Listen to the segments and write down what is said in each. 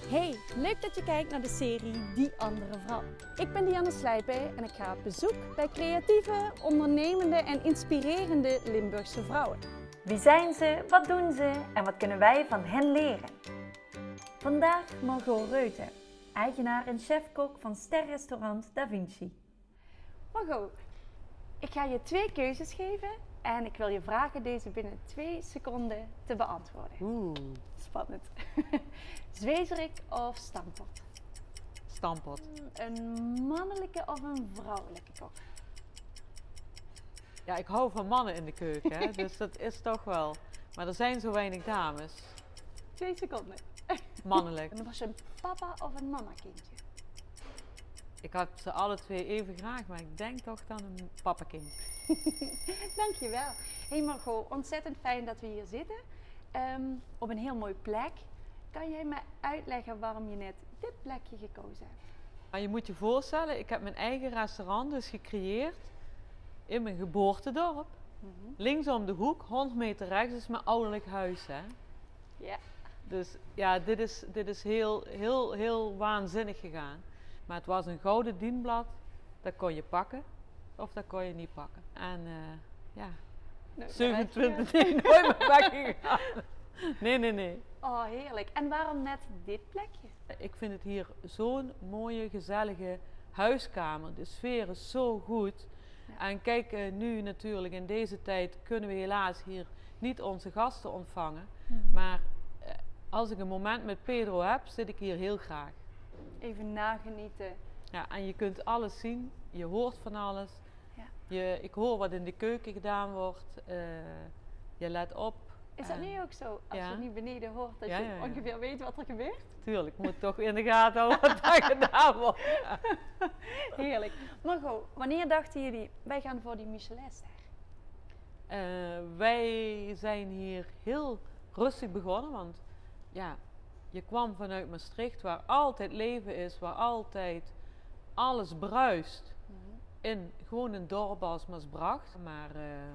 Hey, leuk dat je kijkt naar de serie Die Andere Vrouw. Ik ben Dianne Slijpen en ik ga op bezoek bij creatieve, ondernemende en inspirerende Limburgse vrouwen. Wie zijn ze, wat doen ze en wat kunnen wij van hen leren? Vandaag Margot Reuten, eigenaar en chef-kok van sterrestaurant Da Vinci. Margot, ik ga je 2 keuzes geven en ik wil je vragen deze binnen 2 seconden te beantwoorden. Oeh, Spannend. Zwezerik of stampot? stampot. Een mannelijke of een vrouwelijke kok? Ja, ik hou van mannen in de keuken, hè? Dus dat is toch wel. Maar er zijn zo weinig dames. 2 seconden. Mannelijk. En was je een papa of een mama kindje? Ik heb ze alle 2 even graag, maar ik denk toch dan een papakind. Dankjewel. Hey Margot, ontzettend fijn dat we hier zitten. Op een heel mooi plek. Kan jij me uitleggen waarom je net dit plekje gekozen hebt? Maar je moet je voorstellen, ik heb mijn eigen restaurant dus gecreëerd in mijn geboortedorp. Links om de hoek, 100 meter rechts, is mijn ouderlijk huis, hè. Ja. Dus ja, dit is heel waanzinnig gegaan. Maar het was een gouden dienblad, dat kon je pakken of dat kon je niet pakken. En ja, Nou, 27, nee, nooit meer weggegaan. Nee. Oh, heerlijk. En waarom net dit plekje? Ik vind het hier zo'n mooie, gezellige huiskamer. De sfeer is zo goed. Ja. En kijk, nu natuurlijk in deze tijd kunnen we helaas hier niet onze gasten ontvangen. Maar als ik een moment met Pedro heb, zit ik hier heel graag. Even nagenieten. Ja, en je kunt alles zien, je hoort van alles. Ja. Ik hoor wat in de keuken gedaan wordt. Je let op. Is dat nu ook zo? Als ja. je nu beneden hoort, dat Ja, je ja. ongeveer weet wat er gebeurt? Tuurlijk, moet toch in de gaten houden wat daar gedaan wordt. Heerlijk. Margot, wanneer dachten jullie, wij gaan voor die Michelinster? Wij zijn hier heel rustig begonnen, want ja, je kwam vanuit Maastricht waar altijd leven is, waar altijd alles bruist. In gewoon een dorp als Maasbracht. Maar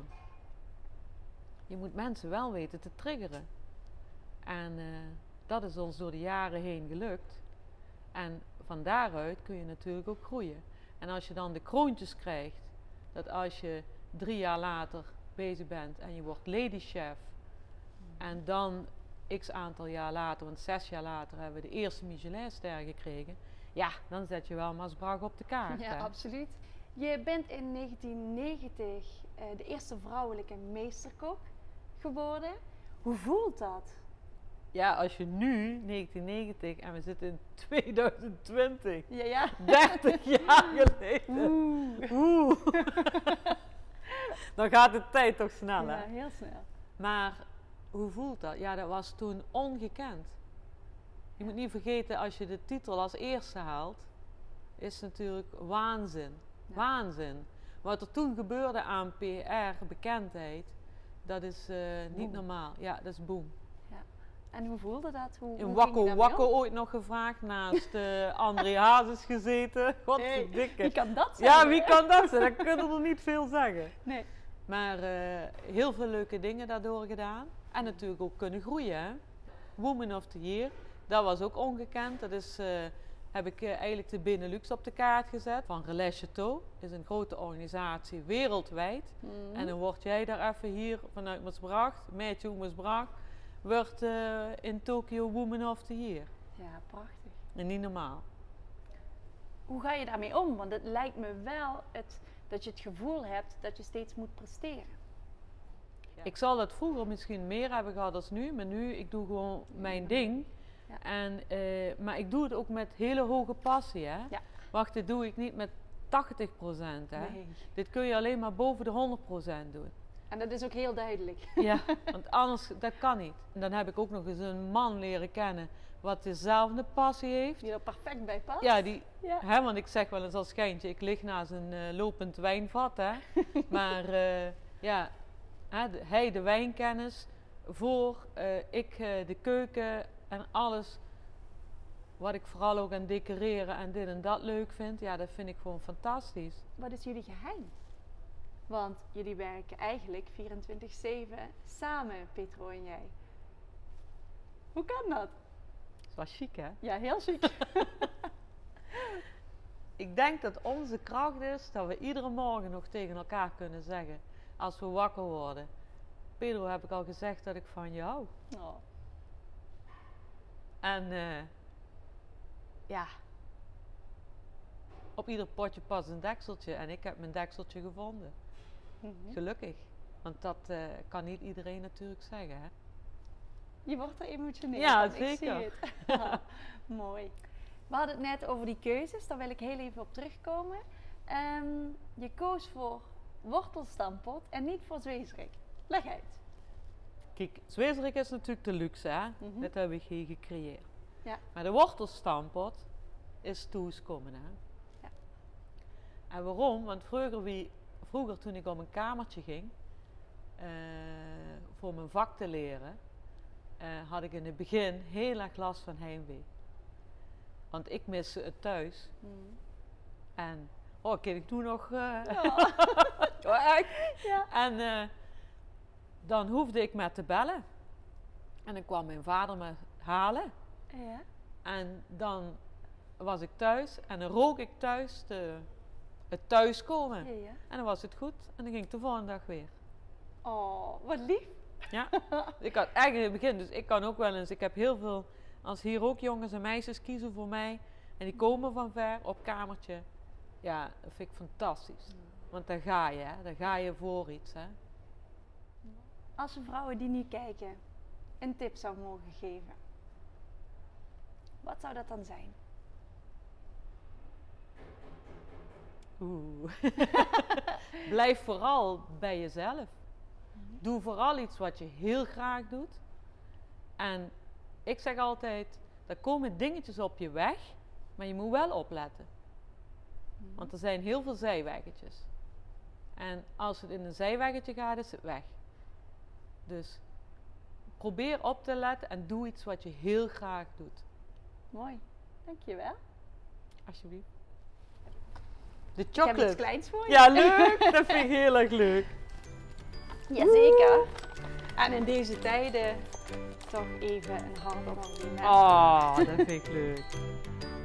je moet mensen wel weten te triggeren. En dat is ons door de jaren heen gelukt. En van daaruit kun je natuurlijk ook groeien. En als je dan de kroontjes krijgt, dat als je 3 jaar later bezig bent en je wordt ladychef. En dan x aantal jaar later, want 6 jaar later hebben we de eerste Michelinster gekregen. Ja, dan zet je wel Maasbracht op de kaart. Ja, hè? absoluut. Je bent in 1990 de eerste vrouwelijke meesterkok geworden. Hoe voelt dat? Ja, als je nu, 1990, en we zitten in 2020, Ja. 30 jaar geleden. Oeh. Dan gaat de tijd toch snel, hè? Ja, heel snel. Maar hoe voelt dat? Ja, dat was toen ongekend. Je moet niet vergeten, als je de titel als eerste haalt, is natuurlijk waanzin. Ja. Waanzin. Wat er toen gebeurde aan PR, bekendheid, dat is niet normaal. Ja, dat is boom. En hoe voelde dat? Hoe In ging je Wakko daarmee Wakko om? ooit nog gevraagd, naast André Hazes gezeten. Godverdikke. Wie kan dat zijn? Ja, wie kan dat zijn? Dan kunnen er niet veel zeggen. Nee. Maar heel veel leuke dingen daardoor gedaan. En natuurlijk ook kunnen groeien. Hè? Woman of the Year, dat was ook ongekend. Dat is, heb ik eigenlijk de Benelux op de kaart gezet. Van Relais Chateau, is een grote organisatie wereldwijd. En dan word jij daar even hier vanuit Maasbracht, Matthew Maasbracht, wordt in Tokyo Woman of the Year. Ja, prachtig. En niet normaal. Hoe ga je daarmee om? Want het lijkt me wel dat je het gevoel hebt dat je steeds moet presteren. Ja. Ik zal dat vroeger misschien meer hebben gehad als nu, maar nu, ik doe gewoon mijn ding. Ja. En, maar ik doe het ook met hele hoge passie, hè. Ja. Wacht, dit doe ik niet met 80%, hè. Nee. Dit kun je alleen maar boven de 100% doen. En dat is ook heel duidelijk. Ja, want anders, dat kan niet. En dan heb ik ook nog eens een man leren kennen wat dezelfde passie heeft. Die er perfect bij past. Ja, Ja. Hè, want ik zeg wel eens als schijntje, ik lig naast een lopend wijnvat, hè. Maar ja, hè, hij de wijnkennis, ik de keuken en alles wat ik vooral ook aan decoreren en dit en dat leuk vind. Ja, dat vind ik gewoon fantastisch. Wat is jullie geheim? Want jullie werken eigenlijk 24/7 samen, Pedro en jij. Hoe kan dat? wel chic, hè? Ja, heel chic. Ik denk dat onze kracht is dat we iedere morgen nog tegen elkaar kunnen zeggen, als we wakker worden. Pedro, heb ik al gezegd dat ik van je hou. Oh. En ja, op ieder potje past een dekseltje en ik heb mijn dekseltje gevonden. Mhm. Gelukkig, want dat kan niet iedereen natuurlijk zeggen, hè? Je wordt er emotioneel Ja, van, ik zeker. zie het. Mooi. We hadden het net over die keuzes, daar wil ik heel even op terugkomen. Je koos voor wortelstampot en niet voor zwezerik. Leg uit. Kijk, zwezerik is natuurlijk de luxe, hè? Mhm. Dat heb ik hier gecreëerd. Ja. Maar de wortelstampot is toegekomen, hè? Ja. En waarom? Want vroeger toen ik op een kamertje ging, voor mijn vak te leren, had ik in het begin heel erg last van heimwee. Want ik miste het thuis. Mhm. En, kan ik toen nog... Ja. Ja. En dan hoefde ik maar te bellen. En dan kwam mijn vader me halen. Ja. En dan was ik thuis en dan rook ik thuis het thuiskomen. Ja, ja. En dan was het goed en dan ging ik de volgende dag weer. Oh, wat lief. Ja, ik had eigenlijk in het begin, dus ik kan ook wel eens, ik heb heel veel, als hier ook jongens en meisjes kiezen voor mij en die komen van ver op kamertje, ja, dat vind ik fantastisch. Want dan ga je, hè, dan ga je voor iets, hè. Als we vrouwen die nu kijken een tip zou mogen geven, wat zou dat dan zijn? Oeh. Blijf vooral bij jezelf. Doe vooral iets wat je heel graag doet. En ik zeg altijd, er komen dingetjes op je weg, maar je moet wel opletten. Want er zijn heel veel zijweggetjes. En als het in een zijweggetje gaat, is het weg. Dus probeer op te letten en doe iets wat je heel graag doet. Mooi, dankjewel. Alsjeblieft. De Ik heb chocolate. iets kleins voor je. Ja, leuk. Dat vind ik heel erg leuk. Jazeker. En in deze tijden toch even een hart onder die mensen. Oh, dat vind ik leuk.